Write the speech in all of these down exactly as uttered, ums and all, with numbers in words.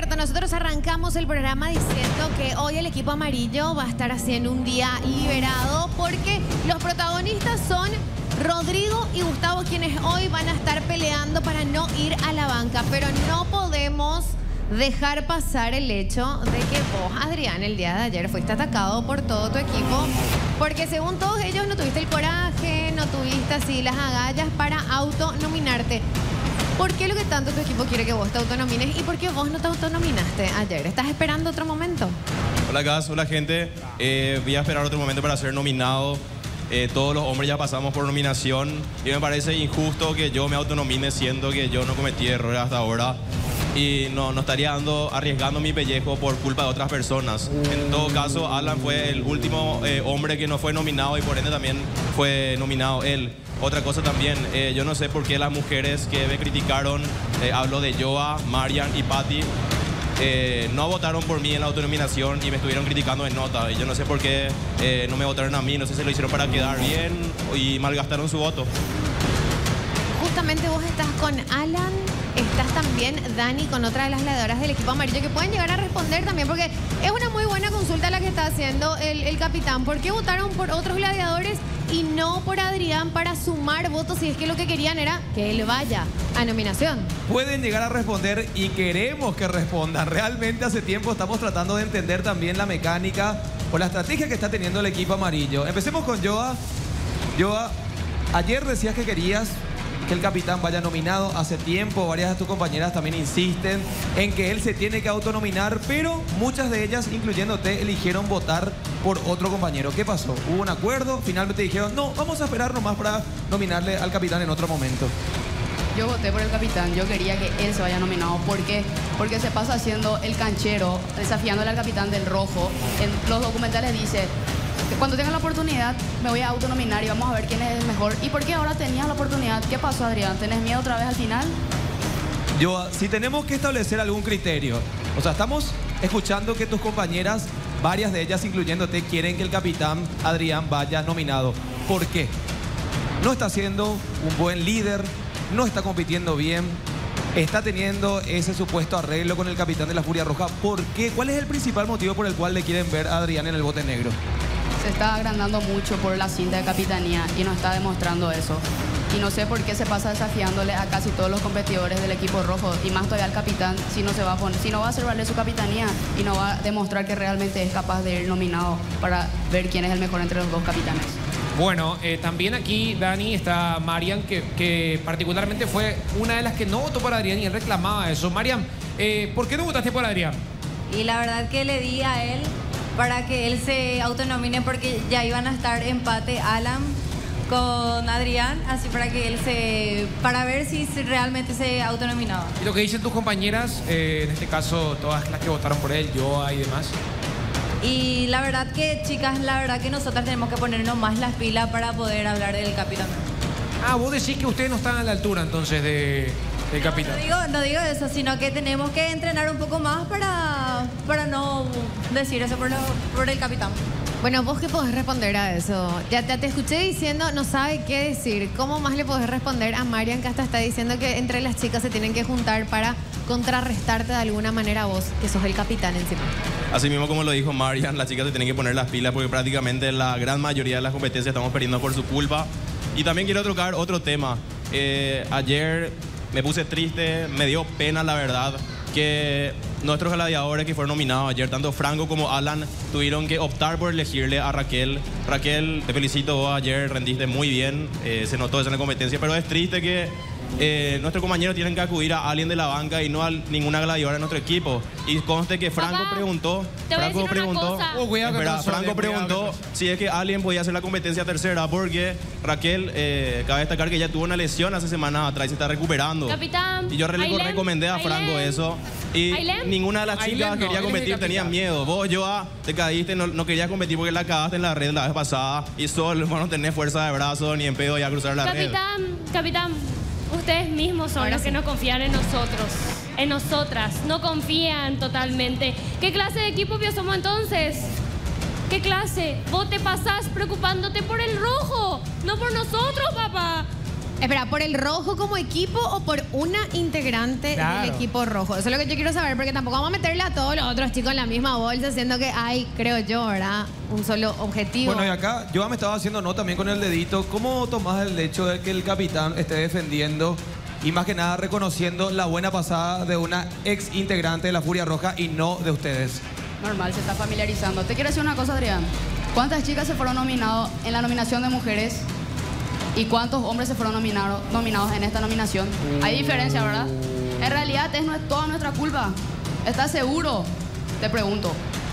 cierto, nosotros arrancamos el programa diciendo que hoy el equipo amarillo va a estar haciendo un día liberado porque los protagonistas son Rodrigo y Gustavo, quienes hoy van a estar peleando para no ir a la banca, pero no podemos dejar pasar el hecho de que vos, Adrián, el día de ayer fuiste atacado por todo tu equipo, porque según todos ellos no tuviste el coraje, no tuviste así las agallas para autonominarte. ¿Por qué lo que tanto tu equipo quiere que vos te autonomines y por qué vos no te autonominaste ayer? ¿Estás esperando otro momento? Hola, Gas, hola, gente. Eh, voy a esperar otro momento para ser nominado. Eh, todos los hombres ya pasamos por nominación y me parece injusto que yo me autonomine siendo que yo no cometí errores hasta ahora y no, no estaría dando, arriesgando mi pellejo por culpa de otras personas. En todo caso, Alan fue el último eh, hombre que no fue nominado y por ende también fue nominado él. Otra cosa también, eh, yo no sé por qué las mujeres que me criticaron, eh, hablo de Joa, Marian y Patty, eh, no votaron por mí en la autonominación y me estuvieron criticando en nota. Y yo no sé por qué eh, no me votaron a mí, no sé si lo hicieron para quedar bien y malgastaron su voto. Justamente vos estás con Alan, estás también, Dani, con otra de las gladiadoras del equipo amarillo que pueden llegar a responder también, porque es una muy buena consulta la que está haciendo el, el capitán. ¿Por qué votaron por otros gladiadores y no por Adrián para sumar votos si es que lo que querían era que él vaya a nominación? Pueden llegar a responder y queremos que respondan. Realmente hace tiempo estamos tratando de entender también la mecánica o la estrategia que está teniendo el equipo amarillo. Empecemos con Joa. Joa, ayer decías que querías que el capitán vaya nominado. Hace tiempo varias de tus compañeras también insisten en que él se tiene que autonominar, pero muchas de ellas, incluyéndote, eligieron votar por otro compañero. ¿Qué pasó? ¿Hubo un acuerdo? Finalmente dijeron, no, vamos a esperar nomás para nominarle al capitán en otro momento. Yo voté por el capitán, yo quería que él se vaya nominado. ¿Por qué? Porque se pasa haciendo el canchero, desafiándole al capitán del rojo. En los documentales dice, cuando tenga la oportunidad me voy a autonominar y vamos a ver quién es el mejor. ¿Y por qué ahora tenías la oportunidad? ¿Qué pasó, Adrián? ¿Tenés miedo otra vez al final? Yo, si tenemos que establecer algún criterio, o sea, estamos escuchando que tus compañeras, varias de ellas incluyéndote, quieren que el capitán Adrián vaya nominado. ¿Por qué? No está siendo un buen líder, no está compitiendo bien, está teniendo ese supuesto arreglo con el capitán de la Furia Roja. ¿Por qué? ¿Cuál es el principal motivo por el cual le quieren ver a Adrián en el bote negro? Se está agrandando mucho por la cinta de capitanía y no está demostrando eso. Y no sé por qué se pasa desafiándole a casi todos los competidores del equipo rojo y más todavía al capitán si no se va a poner, si no va a hacer valer su capitanía y no va a demostrar que realmente es capaz de ir nominado para ver quién es el mejor entre los dos capitanes. Bueno, eh, también aquí, Dani, está Marian, que, que particularmente fue una de las que no votó por Adrián y él reclamaba eso. Marian, eh, ¿por qué no votaste por Adrián? Y la verdad que le di a él para que él se autonomine porque ya iban a estar empate Alan con Adrián, así para que él se... para ver si realmente se autonominaba. ¿Y lo que dicen tus compañeras, eh, en este caso todas las que votaron por él, Joa y demás? Y la verdad que, chicas, la verdad que nosotras tenemos que ponernos más las pilas para poder hablar del capitán. Ah, vos decís que ustedes no están a la altura entonces de, del capitán. No, no, digo, no digo eso, sino que tenemos que entrenar un poco más para, para no decir eso por, lo, por el capitán. Bueno, ¿vos qué podés responder a eso? Ya, ya te escuché diciendo, no sabe qué decir. ¿Cómo más le podés responder a Marian, que hasta está diciendo que entre las chicas se tienen que juntar para contrarrestarte de alguna manera a vos, que sos el capitán encima? Así mismo como lo dijo Marian, las chicas se tienen que poner las pilas porque prácticamente la gran mayoría de las competencias estamos perdiendo por su culpa. Y también quiero tocar otro tema. Eh, ayer me puse triste, me dio pena la verdad que nuestros gladiadores que fueron nominados ayer, tanto Franco como Alan, tuvieron que optar por elegirle a Raquel. Raquel, te felicito, vos ayer rendiste muy bien, eh, se notó eso en la competencia, pero es triste que eh, nuestros compañeros tienen que acudir a alguien de la banca y no a ninguna gladiadora de nuestro equipo. Y conste que Franco Papá, preguntó, te voy a Franco decir una preguntó, cosa. Oh, cuidado espera, con Franco razón, preguntó cuidado con si es que alguien podía hacer la competencia tercera, porque Raquel, eh, cabe destacar que ya tuvo una lesión hace semanas atrás y se está recuperando. Capitán, Y yo re Ailén, recomendé a Franco Ailén. eso. Y Ailén. ninguna de las Ailén chicas no, quería él es el competir, tenía capitán. miedo. Vos, Joa, te caíste, no, no querías competir porque la cagaste en la red la vez pasada. Y solo no tenés fuerza de brazo ni en pedo ya a cruzar la red. Capitán, capitán, ustedes mismos son Ahora los que sí. no confían en nosotros, en nosotras, no confían totalmente. ¿Qué clase de equipo que somos entonces? ¿Qué clase? Vos te pasás preocupándote por el rojo, no por nosotros, papá. Espera, ¿por el rojo como equipo o por una integrante Claro. del equipo rojo? Eso es lo que yo quiero saber, porque tampoco vamos a meterle a todos los otros chicos en la misma bolsa, siendo que hay, creo yo, ¿verdad? Un solo objetivo. Bueno, y acá yo me estaba haciendo no también con el dedito. ¿Cómo tomás el hecho de que el capitán esté defendiendo y más que nada reconociendo la buena pasada de una ex integrante de la Furia Roja y no de ustedes? Normal, se está familiarizando. Te quiero decir una cosa, Adrián. ¿Cuántas chicas se fueron nominadas en la nominación de mujeres? ¿Y cuántos hombres se fueron nominado- nominados en esta nominación? Hay diferencia, ¿verdad? En realidad es no es toda nuestra culpa. ¿Estás seguro? Te pregunto.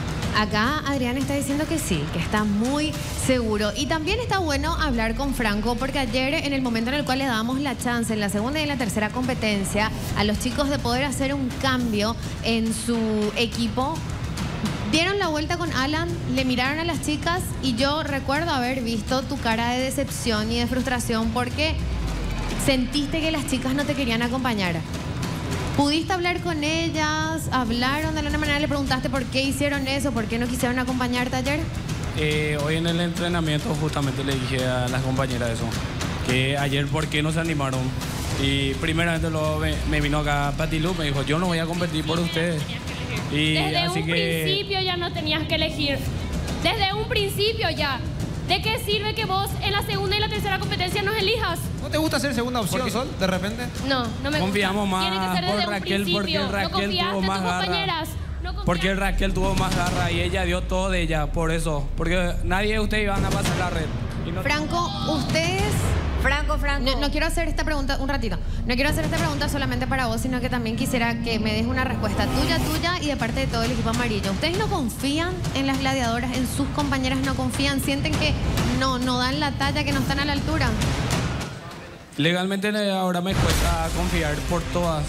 Acá Adrián está diciendo que sí, que está muy seguro. Y también está bueno hablar con Franco, porque ayer, en el momento en el cual le dábamos la chance en la segunda y en la tercera competencia a los chicos de poder hacer un cambio en su equipo, dieron la vuelta con Alan, le miraron a las chicas y yo recuerdo haber visto tu cara de decepción y de frustración porque sentiste que las chicas no te querían acompañar. ¿Pudiste hablar con ellas? ¿Hablaron de alguna manera? ¿Le preguntaste por qué hicieron eso? ¿Por qué no quisieron acompañarte ayer? Eh, hoy en el entrenamiento justamente le dije a las compañeras eso, que ayer por qué no se animaron. Y primeramente luego me, me vino acá Pati Lu, me dijo, yo no voy a competir por ustedes. Y Desde así un que... principio ya no tenías que elegir. Desde un principio ya. ¿De qué sirve que vos en la segunda y la tercera competencia nos elijas? ¿No te gusta ser segunda opción, Porque- Sol, de repente? No, no me Confiamos gusta. más Tiene que ser por desde un Raquel, porque principio. Raquel no confiaste tuvo en más tus garra. compañeras. No confiaste. Porque Raquel tuvo más garra y ella dio todo de ella, por eso. Porque nadie de ustedes iban a pasar la red. Y no- Franco, ustedes... Franco, Franco. No, no quiero hacer esta pregunta, un ratito, no quiero hacer esta pregunta solamente para vos, sino que también quisiera que me des una respuesta tuya, tuya y de parte de todo el equipo amarillo. ¿Ustedes no confían en las gladiadoras, en sus compañeras no confían? ¿Sienten que no, no dan la talla, que no están a la altura? Legalmente ahora me cuesta confiar por todas.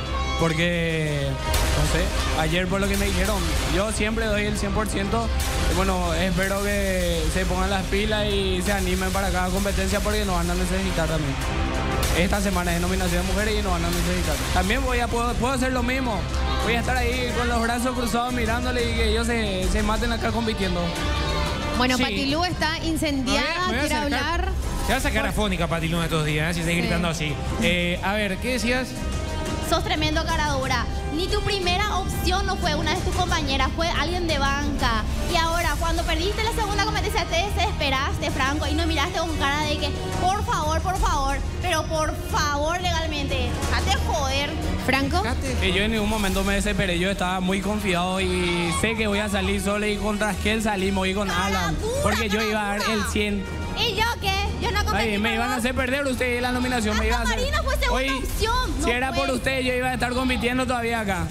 Porque, no sé, ayer por lo que me dijeron, yo siempre doy el cien por ciento. Bueno, espero que se pongan las pilas y se animen para cada competencia porque nos van a necesitar también. Esta semana es nominación de mujeres y nos van a necesitar. También voy a, puedo, puedo hacer lo mismo. Voy a estar ahí con los brazos cruzados mirándole y que ellos se, se maten acá compitiendo. Bueno, Sí. Patilú está incendiada, Me voy a- me voy a quiere acercar. hablar. Te vas a sacar afónica, Patilú, estos días, ¿eh? Si estás Sí. gritando así. Eh, a ver, ¿qué decías? Sos tremendo cara dura. Ni tu primera opción no fue una de tus compañeras, fue alguien de banca. Y ahora, cuando perdiste la segunda competencia, te desesperaste, Franco, y no miraste con cara de que, por favor, por favor, pero por favor, legalmente, déjate joder. Franco, Que yo en ningún momento me desesperé, yo estaba muy confiado y sé que voy a salir solo y contra Raskel salimos y con Cara Alan. dura, Porque yo cara iba a dar dura. el cien. ¿Y yo qué? Yo no competí Ay, me por iban a vos. hacer perder ustedes la nominación. Me Hasta iban a hacer... Marina fue segunda Hoy, opción, si no era fue. por ustedes, yo iba a estar compitiendo todavía acá.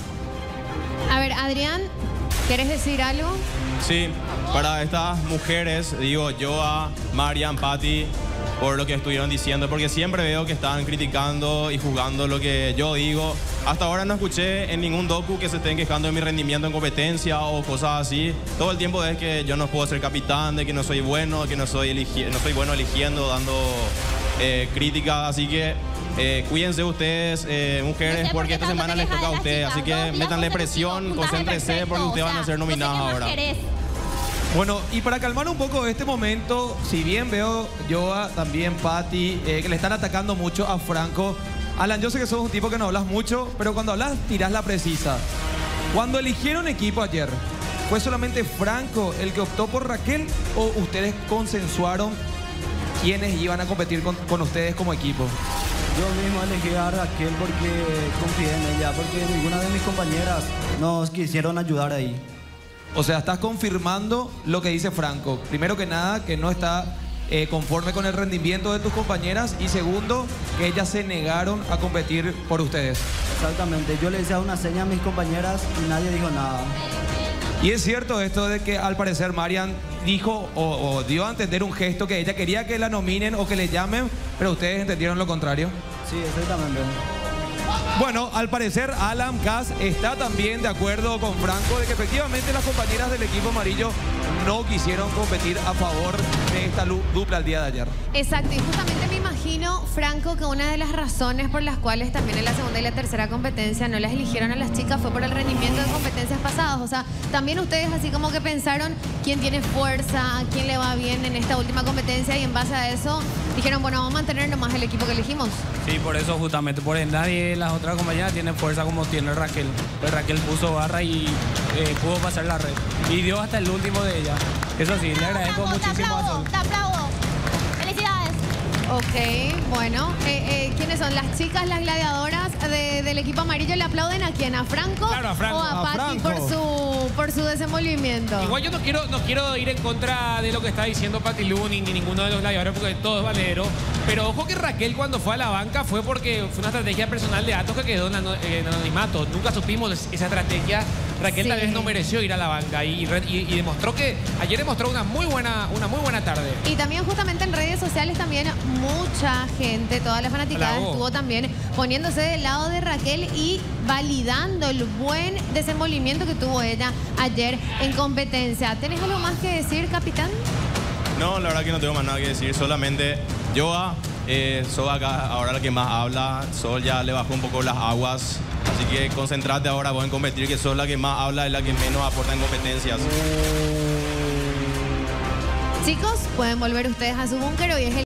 a ver, Adrián, ¿quieres decir algo? Sí, para estas mujeres, digo yo a Marian, Patti, por lo que estuvieron diciendo, porque siempre veo que están criticando y juzgando lo que yo digo. Hasta ahora no escuché en ningún docu que se estén quejando de mi rendimiento en competencia o cosas así. Todo el tiempo es que yo no puedo ser capitán, de que no soy bueno, que no soy, eligi- no soy bueno eligiendo, dando eh, críticas, así que eh, cuídense ustedes, eh, mujeres, No sé por porque qué esta tanto semana te les quejas toca a de las ustedes, chicas. así Dos que días métanle consecutivos, presión, puntaje concéntrense perfecto, porque ustedes o van a sea, ser no sé qué nominadas más ahora. querés. Bueno, y para calmar un poco este momento, si bien veo yo a- también Patti, eh, que le están atacando mucho a Franco. Alan, yo sé que sos un tipo que no hablas mucho, pero cuando hablas tirás la precisa. Cuando eligieron equipo ayer, ¿fue solamente Franco el que optó por Raquel o ustedes consensuaron quiénes iban a competir con, con ustedes como equipo? Yo mismo elegí a Raquel porque confié en ella, porque ninguna de mis compañeras nos quisieron ayudar ahí. O sea, estás confirmando lo que dice Franco. Primero que nada, que no está eh, conforme con el rendimiento de tus compañeras. Y segundo, que ellas se negaron a competir por ustedes. Exactamente, yo le hice una seña a mis compañeras y nadie dijo nada. Y es cierto esto de que al parecer Marian dijo o, o dio a entender un gesto que ella quería que la nominen o que le llamen, pero ustedes entendieron lo contrario. Sí, exactamente. Bueno, al parecer Alan Kass está también de acuerdo con Franco de que efectivamente las compañeras del equipo amarillo no quisieron competir a favor de esta lu- dupla el día de ayer. Exacto, y justamente me imagino imagino, Franco, que una de las razones por las cuales también en la segunda y la tercera competencia no las eligieron a las chicas fue por el rendimiento de competencias pasadas. O sea, también ustedes así como que pensaron quién tiene fuerza, a quién le va bien en esta última competencia y en base a eso dijeron, bueno, vamos a mantener nomás el equipo que elegimos. Sí, por eso justamente, porque nadie de las otras compañeras tiene fuerza como tiene Raquel. Pues Raquel puso barra y eh, pudo pasar la red. Y dio hasta el último de ella. Eso sí, le agradezco Bravo, te muchísimo a aplaudo, Sol. te aplaudo. Felicidades. Ok, bueno. Eh, eh, ¿Quiénes son? Las chicas, las gladiadoras de- del equipo amarillo, ¿le aplauden a quién? ¿A Franco? Claro, a Franco. ¿O a, A Pati Franco. por su, por su desenvolvimiento? Igual yo no quiero, no quiero ir en contra de lo que está diciendo Pati Luni ni ninguno de los gladiadores porque todo es valedero. Pero ojo que Raquel cuando fue a la banca fue porque fue una estrategia personal de Atos que quedó en ano- en anonimato. Nunca supimos esa estrategia. Raquel Sí. tal vez no mereció ir a la banca y, re- y- y demostró que ayer demostró una muy buena, una muy buena tarde. Y también justamente en redes sociales también mucha gente, toda la fanaticada Alabó. estuvo también poniéndose del lado de Raquel y validando el buen desenvolvimiento que tuvo ella ayer en competencia. ¿Tenés algo más que decir, capitán? No, la verdad que no tengo más nada que decir. Solamente Joa, eh, Sol acá ahora la que más habla. Sol ya le bajó un poco las aguas. Así que concentrate ahora vos en competir, que Sol la que más habla es la que menos aporta en competencias. Chicos, pueden volver ustedes a su búnker. Hoy es el